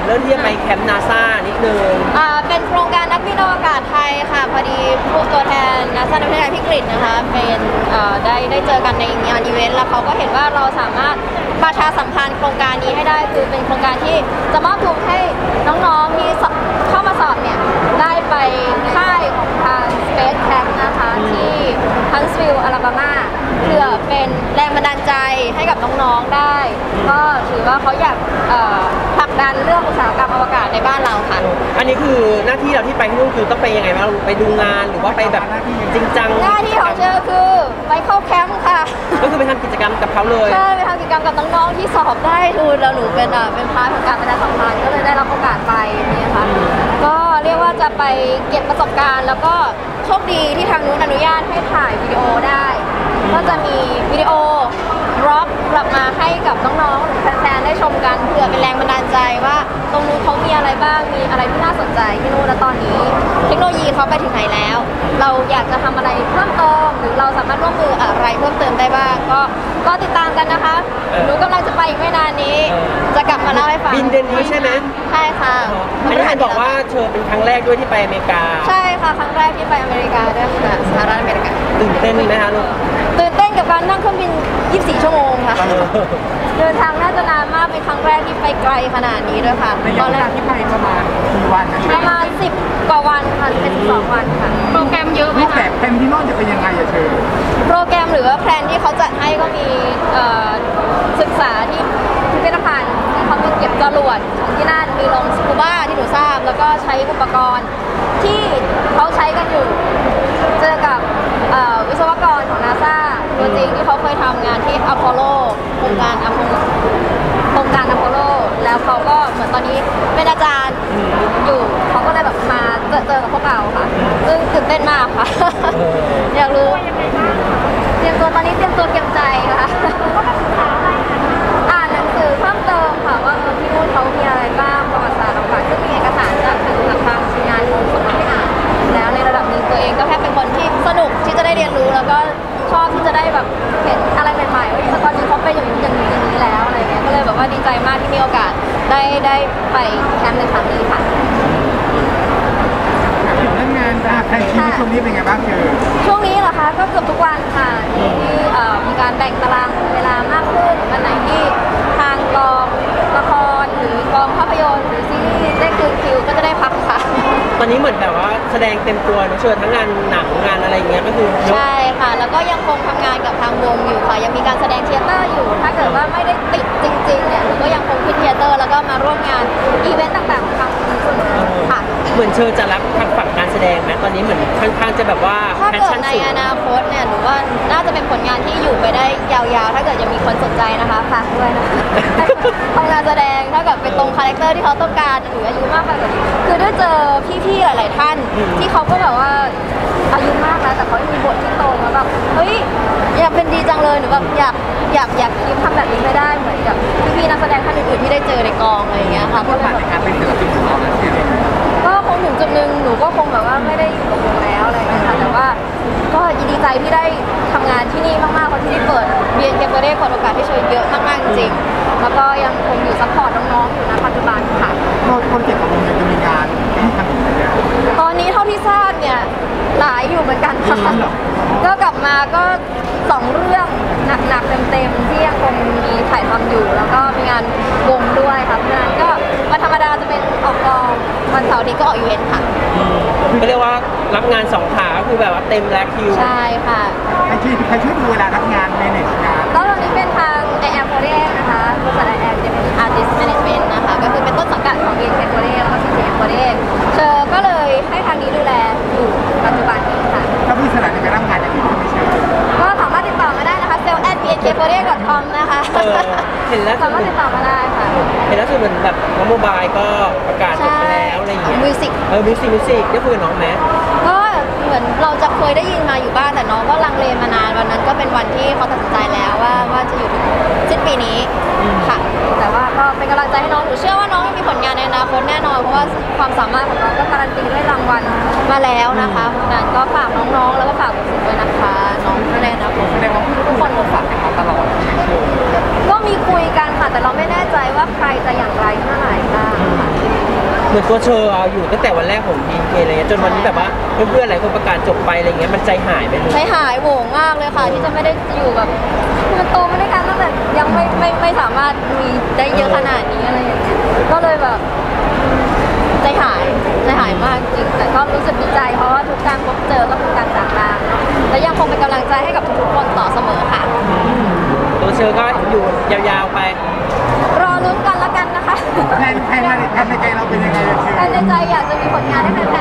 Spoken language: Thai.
เรื่องที่จะไปแคมป์นาซานิดนึงเป็นโครงการนักบินอวกาศไทยค่ะพอดีผู้ตัวแทนนาซาในประเทศไทยพี่กฤษนะคะเป็นได้เจอกันในงานอีเวนต์แล้วเขาก็เห็นว่าเราสามารถประชาสัมพันธ์โครงการนี้ให้ได้คือเป็นโครงการที่จะมอบทุนให้น้องๆที่เข้ามาสอบเนี่ยได้ไปค่ายของทาง Space Camp นะคะที่ฮันส์วิลล์อลาบามาเพื่อเป็นแรงบันดาลใจให้กับน้องๆได้ก็ถือว่าเขาอยากผลักดันเรื่องอุตสาหกรรมอวกาศในบ้านเราค่ะอันนี้คือหน้าที่เราที่ไปที่นู่นคือต้องไปยังไงบ้างไปดูงานหรือว่าไปแบบจริงจังหน้าที่ของเธอคือไปเข้าแคมป์ค่ะก็คือไปทำกิจกรรมกับเขาเลยใช่ไปทำกิจกรรมกับน้องๆที่สอบได้ทุนแล้วหนูเป็นพาร์ทของการประชาสัมพันธ์ก็เลยได้รับโอกาสไปนี่ค่ะก็เรียกว่าจะไปเก็บประสบการณ์แล้วก็โชคดีที่ทางนู้นอนุญาตให้ถ่ายวิดีโอได้ก็จะมีวิดีโอร็อกกลับมาให้กับน้องๆแฟนๆได้ชมกันเพื่อเป็นแรงบันดาลใจว่าตรงนู้นเขามีอะไรบ้างมีอะไรที่น่าสนใจที่นู่นและตอนนี้เทคโนโลยีเขาไปถึงไหนแล้วเราอยากจะทำอะไรเพิ่มเติมหรือเราสามารถร่วมมืออะไรเพิ่มเติมได้บ้างก็ติดตามกันนะคะหนูกำลังจะไปอีกไม่นานนี้จะกลับมาเล่าให้ฟังบินเดือนนี้ใช่ไหมใช่ค่ะอันนี้บอกว่าเธอเป็นครั้งแรกด้วยที่ไปอเมริกาใช่ค่ะครั้งแรกที่ไปอเมริกาด้วยค่ะสหรัฐอเมริกาตื่นเต้นไหมคะลูกตื่นเต้นกับการนั่งเครื่องบิน24 ชั่วโมงค่ะเดินทางน่าจะนานมากเป็นครั้งแรกที่ไปไกลขนาดนี้ด้วยค่ะตอนแรกที่ไปประมาณกี่วันประมาณ10 กว่าวันค่ะเป็น12 วันค่ะโปรแกรมเยอะไหมคะรูปแบบแผนที่โน่นจะเป็นยังไงอะเธอโปรแกรมหรือว่าแผนที่เขาจัดให้ก็มีศึกษาที่พิพิธภัณฑ์ที่เขามีเก็บจรวดที่นั่นมีลงสกูบ้าที่หนูทราบแล้วก็ใช้อุปกรณ์ที่เขาใช้กันอยู่เจอกับวิศวกรของนาซาตัวจริงที่เขาเคยทำงานที่อพอลโลโครงการอพอลโลแล้วเขาก็เหมือนตอนนี้เป็นอาจารย์อยู่เขาก็เลยแบบมาเจอกับพวกเราค่ะซึ่งตื่นเต้นมากค่ะอยากรู้เตรียมตัวตอนนี้เตรียมตัวเตรียมใจค่ะอ่านหนังสือเพิ่มเติมค่ะว่าที่นู่นเขามีอะไรบ้างประวัติศาสตร์ต่างๆซึ่งมีเอกสารจากทางทีมงานของส่งมาให้อ่านแล้วในระดับหนึ่งตัวเองก็แค่เป็นคนที่สนุกที่จะได้เรียนรู้แล้วก็ชอบที่จะได้แบบเห็นอะไรใหม่ๆว่าตอนนี้เขาเป็นอย่างนี้แล้วอะไรเงี้ยก็เลยแบบว่าดีใจมากที่มีโอกาสได้ไปแคมป์ในครั้งนี้ค่ะเรื่องงานแผนที่ช่วงนี้เป็นไงบ้างช่วงนี้เหรอคะก็เกือบทุกวันค่ะที่มีการแบ่งตารางเวลามากขึ้นวันไหนที่ทางกองละครหรือกองภาพยนตร์หรือซีรีส์ได้คืนคิวก็จะได้พักค่ะตอนนี้เหมือนแบบว่าแสดงเต็มตัวนะเชิญทั้งงานหนังงานอะไรเงี้ยก็คือใช่ค่ะแล้วก็ยังคงทำงานกับทางวงอยู่ค่ะยังมีการแสดงเทเตอร์อยู่ถ้าเกิดว่าไม่ได้ติดจริงๆเนี่ยหนูก็ยังคงขึ้นเทเตอร์แล้วก็มาร่วมงานอีเวนต์ต่างๆของทางวงค่ะเหมือนเชิญจะรับทางฝั่งการแสดงไหมตอนนี้เหมือนค่อนข้างจะแบบว่าถ้าเกิดในอนาคตเนี่ยหนูว่าน่าจะเป็นผลงานที่อยู่ไปได้ยาวๆถ้าเกิดยังมีคนสนใจนะคะฝากด้วยนะคะทำงานแสดงถ้าเกิดเป็นตรงคาแรคเตอร์ที่เขาต้องการหรืออายุมากกว่านี้คือได้เจอพี่ๆหลายๆท่านที่เขาก็แบบว่าอายุมากแล้วแต่เขายังมีบทที่โตแล้วแบบเฮ้ยอยากเป็นดีจังเลยหรือแบบอยากยิ้มทำแบบนี้ไม่ได้เหมือนกับพี่ๆนักแสดงท่านอื่นๆที่ได้เจอในกองอะไรอย่างเงี้ยค่ะก็ผ่านการเป็นศิลปินของเราแล้วก็คงถึงจุดหนึ่งหนูก็คงแบบว่าไม่ได้อยู่กับวงแล้วอะไรอย่างเงี้ยค่ะแต่ว่าก็ดีใจที่ได้ทำงานที่นี่มากๆเพราะที่นี่เปิดเรียนเก็บได้เปิดโอกาสให้เชิญเยอะมากๆจริงๆแล้วก็ยังคงอยู่ซัพพอร์ตน้องๆอยู่ณปัจจุบันค่ะโปรเจกต์ของวงจะมีงานที่ทำอยู่เนี่ยตอนนี้เท่าที่ทราบเนี่ยหลายอยู่เหมือนกันค่ะก็กลับมาก็2 เรื่องหนักๆเต็มๆที่ยังคงมีถ่ายทำอยู่แล้วก็มีงานวงด้วยค่ะเพราะฉะนั้นก็วันธรรมดาจะเป็นออกกองวันเสาร์นี้ก็ออกอีเวนต์ค่ะก็เรียกว่ารับงาน2 ขาก็คือแบบว่าเต็มแล้วคิวใช่ค่ะใครช่วยดูเวลารับงานเมเนจงานก็ตอนนี้เป็นทาง I am Korea นะคะบริษัท I am จะเป็น Artist Management นะคะก็คือเป็นต้นสังกัดของ I am Korea แล้วก็ CGM Korea เธอก็เลยให้ทางนี้ดูแลอยู่ปัจจุบันนี้ค่ะถ้ามีสถานในการรับงานอย่างอื่นไม่เชิญก็สามารถติดต่อมาได้นะคะ sale@bnkkorea.com นะคะเห็นแล้วสามารถติดต่อมาได้ค่ะเห็นแล้วคือเหมือนแบบน้องโมบายก็ประกาศจบไปแล้วอะไรอย่างเงี้ยมิวสิกได้คุยกับน้องไหมก็เหมือนเราจะเคยได้ยินมาอยู่บ้างแต่น้องก็ลังเลมานานวันนั้นก็เป็นวันที่เขาตัดสินใจแล้วว่าจะอยู่ถึงสิ้นปีนี้ค่ะแต่ว่าก็เป็นกำลังใจให้น้องหนูเชื่อว่าน้องยังมีผลงานในอนาคตแน่นอนเพราะว่าความสามารถของน้องก็การันตีด้วยรางวัลมาแล้วนะคะเพราะฉะนั้นก็ฝากน้องๆแล้วก็ฝากคุณด้วยนะคะน้องในอนาคตแสดงว่าทุกคนฝากให้เขาตลอดก็มีคุยกันค่ะแต่เราไม่แน่ใจว่าใครจะอย่างไรเมื่อไหร่บ้างเหมือนตัวเชออะอยู่ตั้งแต่วันแรกของ BNK อะไรเงี้ยจนวันนี้แบบว่าเพื่อนๆหลายคนประกาศจบไปอะไรเงี้ยมันใจหายไปเลยใจหายโหวงมากเลยค่ะ ที่จะไม่ได้อยู่แบบมันโตมาด้วยกันตั้งแต่ยังไม่สามารถมีได้เยอะขนาดนี้อะไรอย่างเงี้ยก็เลยแบบใจหายมากจริงแต่ก็รู้สึกดีใจเพราะว่าทุกการพบเจอก็คือการจากลาและยังคงเป็นกำลังใจให้กับทุกๆคนต่อเสมอค่ะตัวเชอก็อยู่ยาวๆไปรอลุ้นกันละกันนะคะแผนในใจเราเป็นยังไงเชื่อในใจอยากจะมีผลงานให้แฟ